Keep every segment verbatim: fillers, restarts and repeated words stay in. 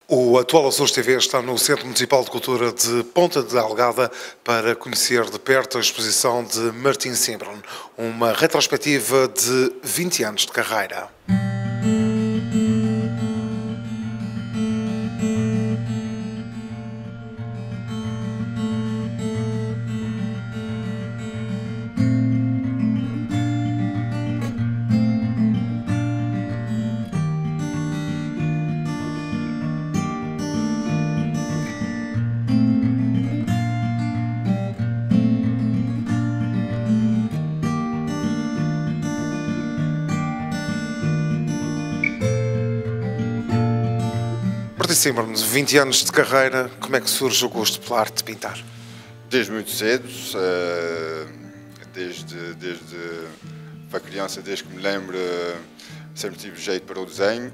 O atual Açores T V está no Centro Municipal de Cultura de Ponta de Algada para conhecer de perto a exposição de Martim Simbron, uma retrospectiva de vinte anos de carreira. Martim Simbron, vinte anos de carreira, como é que surge o gosto pela arte de pintar? Desde muito cedo, desde, desde para criança, desde que me lembro, sempre tive jeito para o desenho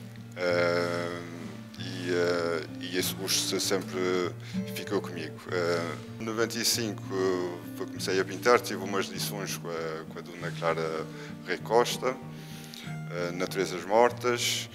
e, e esse gosto sempre ficou comigo. Em noventa e cinco comecei a pintar, tive umas lições com a, com a dona Clara Rei Costa, Naturezas Mortas,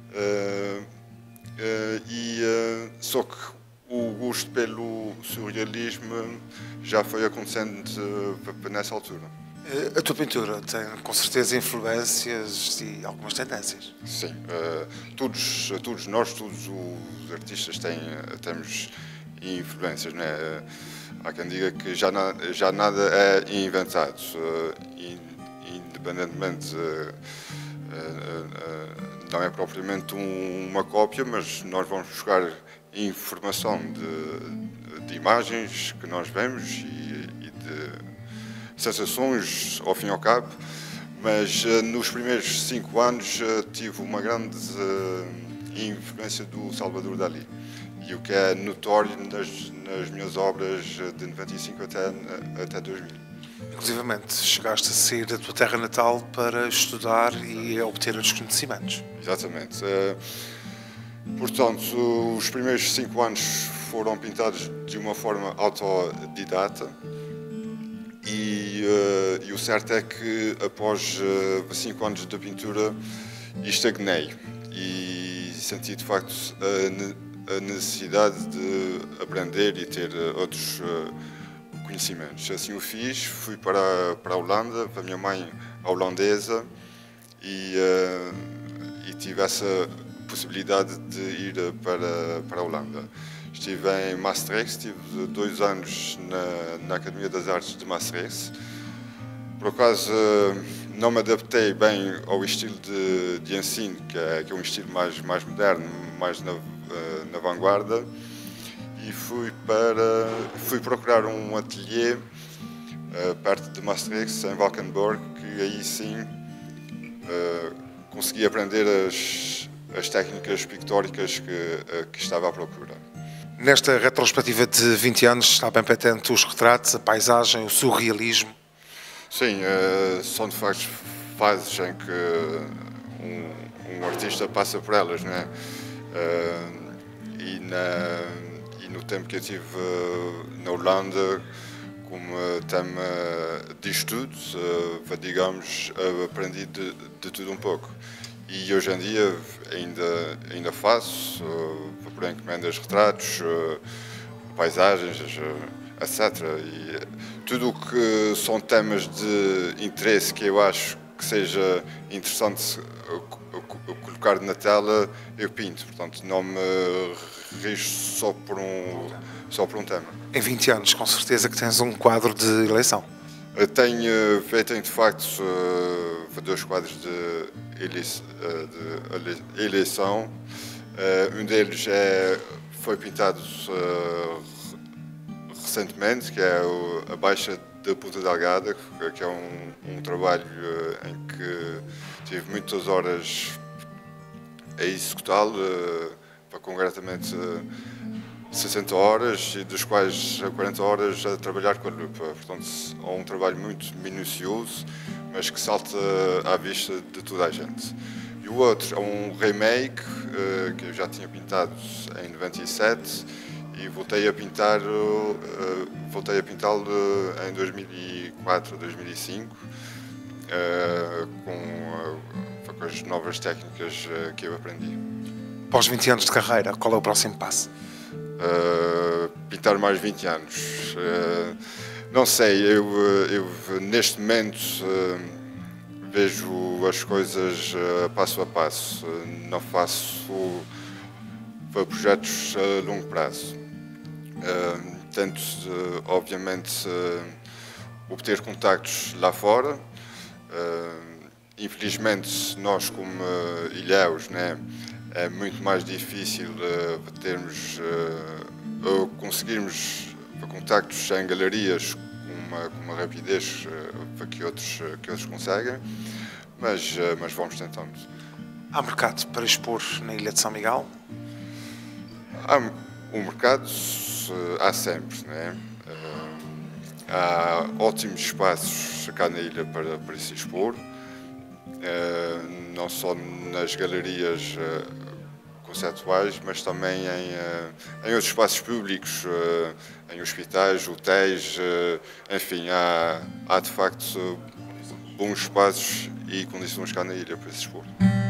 e só que o gosto pelo surrealismo já foi acontecendo nessa altura. A tua pintura tem com certeza influências e algumas tendências. Sim, todos, todos nós, todos os artistas têm, temos influências, não é? Há quem diga que já, na, já nada é inventado, independentemente, não é propriamente uma cópia, mas nós vamos buscar informação de, de imagens que nós vemos e, e de sensações, ao fim e ao cabo, mas nos primeiros cinco anos tive uma grande influência do Salvador Dalí, e o que é notório nas, nas minhas obras de noventa e cinco até, até dois mil. Inclusivamente, chegaste a sair da tua terra natal para estudar e obter outros conhecimentos. Exatamente. Portanto, os primeiros cinco anos foram pintados de uma forma autodidata e, e o certo é que após cinco anos de pintura estagnei e senti de facto a necessidade de aprender e ter outros conhecimentos. Assim o fiz, fui para, para a Holanda, para a minha mãe holandesa, e, uh, e tive essa possibilidade de ir para, para a Holanda. Estive em Maastricht, estive dois anos na, na Academia das Artes de Maastricht. Por acaso não me adaptei bem ao estilo de, de ensino, que é, que é um estilo mais, mais moderno, mais na, na vanguarda. E fui, para, fui procurar um ateliê uh, perto de Maastricht, em Valkenburg, que aí sim uh, consegui aprender as, as técnicas pictóricas que, uh, que estava à procura. Nesta retrospectiva de vinte anos está bem patente os retratos, a paisagem, o surrealismo? Sim, uh, são de facto fases em que um, um artista passa por elas, não é? Uh, e na, E no tempo que eu estive na Holanda, como tema de estudos, digamos, aprendi de, de tudo um pouco. E hoje em dia ainda, ainda faço, por encomendas, retratos, paisagens, etcétera. E tudo o que são temas de interesse que eu acho que seja interessante colocar na tela, eu pinto. Portanto, não me rijo só por um, só por um tema. Em vinte anos, com certeza que tens um quadro de eleição. Eu tenho feito, de facto, dois quadros de eleição. Um deles é, foi pintado recentemente, que é a Baixa da Ponta de Algada, que é um, um trabalho em que tive muitas horas a executá-lo, para concretamente sessenta horas, e das quais quarenta horas a trabalhar com a lupa. Portanto, é um trabalho muito minucioso, mas que salta à vista de toda a gente. E o outro é um remake, que eu já tinha pintado em noventa e sete, e voltei a pintar, voltei a pintá-lo em dois mil e quatro, dois mil e cinco, com, com as novas técnicas que eu aprendi. Após vinte anos de carreira, qual é o próximo passo? Uh, pintar mais vinte anos. Uh, não sei, eu, eu neste momento uh, vejo as coisas uh, passo a passo. Uh, não faço uh, projetos a longo prazo. Uh, tento, uh, obviamente, uh, obter contactos lá fora. Uh, infelizmente, nós como uh, ilhéus, né, é muito mais difícil uh, termos, uh, conseguirmos contactos em galerias com uma, com uma rapidez uh, que, outros, uh, que outros conseguem, mas, uh, mas vamos tentando. Há mercado para expor na Ilha de São Miguel? Há um mercado, uh, há sempre, né? Uh, há ótimos espaços cá na ilha para, para se expor. Uh, não só nas galerias uh, conceptuais, mas também em, uh, em outros espaços públicos, uh, em hospitais, hotéis, uh, enfim, há, há de facto uh, bons espaços e condições cá na ilha para se expor.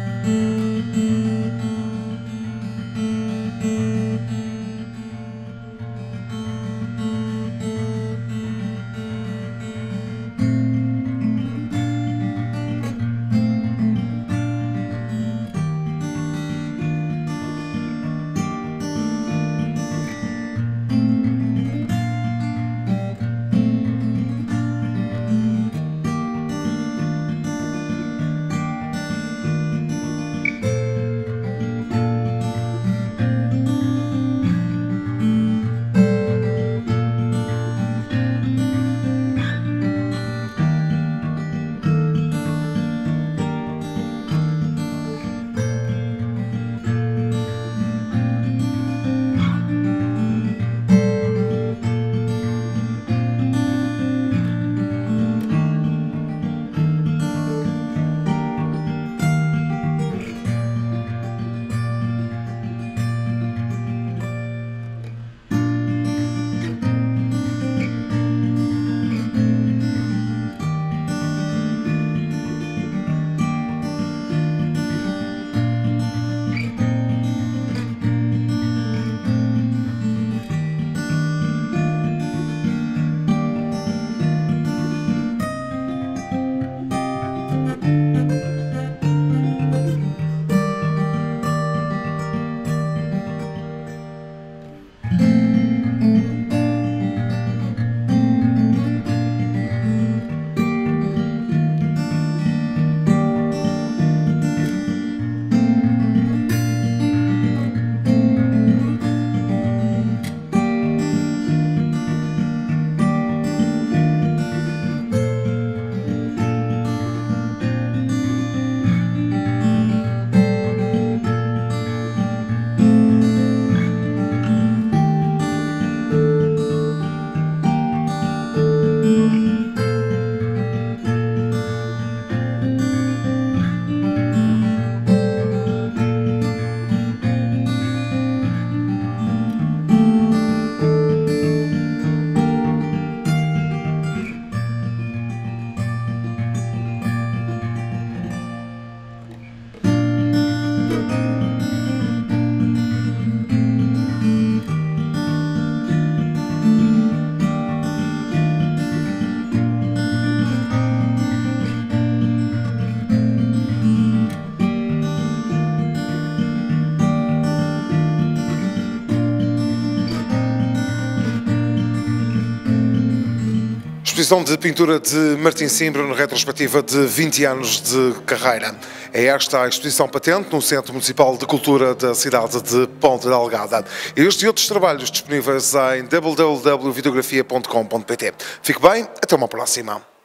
Exposição de pintura de Martim Simbro, na retrospectiva de vinte anos de carreira. É esta a exposição patente no Centro Municipal de Cultura da cidade de Ponta Delgada. Este e outros trabalhos disponíveis em w w w ponto videografia ponto com ponto p t. Fique bem, até uma próxima.